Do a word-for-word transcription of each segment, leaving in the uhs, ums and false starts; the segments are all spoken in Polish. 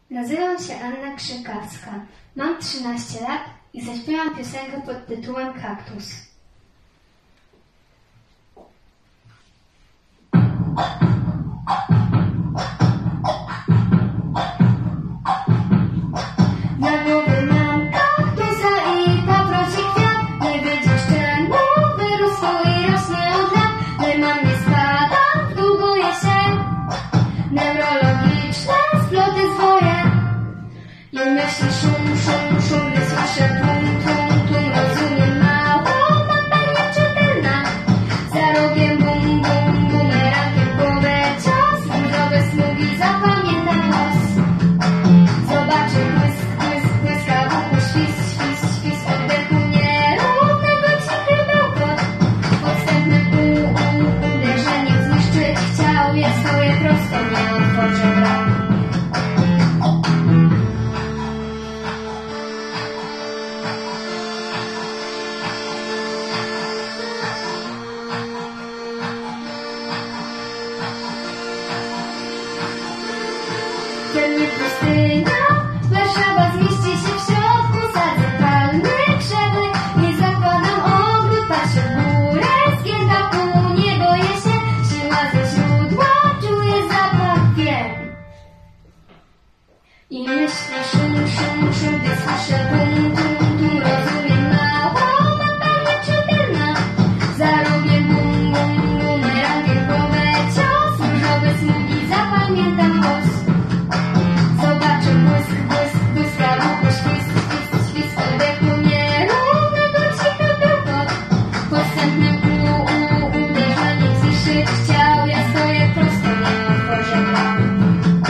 Nazywam się Anna Krzykawska. Mam trzynaście lat i zaśpiewam piosenkę pod tytułem Kaktus. Na głowie mam kaktusa i paproci kwiat. Nie wiedzieć czemu wyrósł i rośnie od lat. Leman nie spada, w dół boję się. Neurologiczne sploty zwoje. I myśli szum, szum, szum, gdy słyszę tum, tum, tum. Rozumiem mało, mapa nieczytelna. Za rogiem bum, bum, bumerangiem w głowę cios. Różowe smugi, zapamiętam los. Zobaczę błysk, błysk, błyskawku, świst, świst, świst. Oddechu nierównego, cichy bełkot. Podstępne pół, uderzeniem zniszczyć chciał. Ja stoję prosto, nie otworzę bram. Kielnie pustynia, Warszawa zmieści się w środku. Sadzę palmy, krzewy, nie zakładam ogród. Patrzę w górę, zgięta pół, nie boję się. Siła ze źródła, czuję zapach, wiem. I myślę szum, szum, szum, gdy słyszę bum, tum, tum. Rozumiem mało, mapa nieczytelna. Za rogiem bum, bum, bumerangiem w głowę cios. Różowe smugi, zapamiętam los. Zobaczę błysk, błysk, błyskawku, świst, świst, świst. Oddechu nierównego, cichy bełkot. Podstępny pół, uderzeniem zniszczyć chciał. Ja stoję prosto, nie otworzę bram.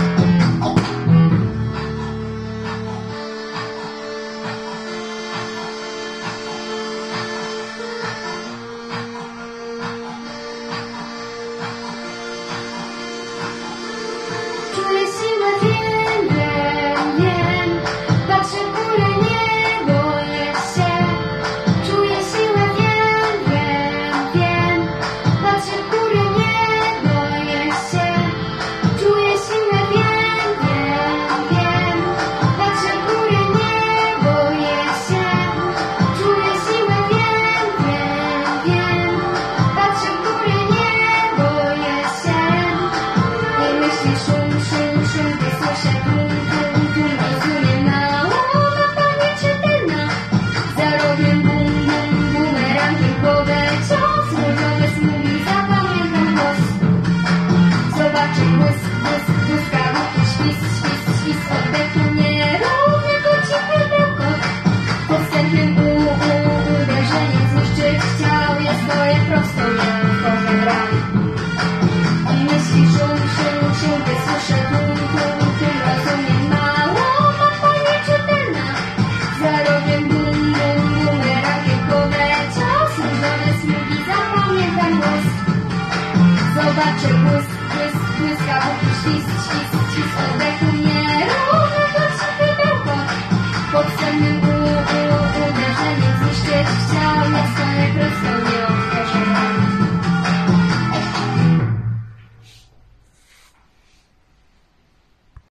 Czuję siłę, wiem, wiem, wiem. Patrzę w górę, nie boję się. Czuję siłę, wiem, wiem, wiem. Patrzę w górę, nie boję się. Czuję siłę, wiem, wiem, wiem. Patrzę w górę, nie boję się. Czuję siłę, wiem, wiem, wiem. Patrzę w górę, nie boję się. I myśli szum, szum, szum, gdy słyszę tum, tum, tum. Rozumiem mało, mapa nieczytelna. Za rogiem bum, bum, bumerangiem w głowę cios. Różowe smugi, zapamiętam los. Zobaczę błysk, błysk, błyskawku, świst, świst, świst. Oddechu nierównego, cichy bełkot. Podstępnym pół, uderzeniem zniszczyć chciał. Ja stoję prosto, nie otworzę bram. I myśli szum, szum, szum, gdy słyszę tum, tum, tum. Rozumiem mało, mapa nieczytelna. Za rogiem bum, bum, bumerangiem w głowę cios. Różowe smugi, zapamiętam los. Zobaczę błysk, błysk, błyskawku, świst, świst, świst. Oddechu nierównego, cichy bełkot. Podstępnym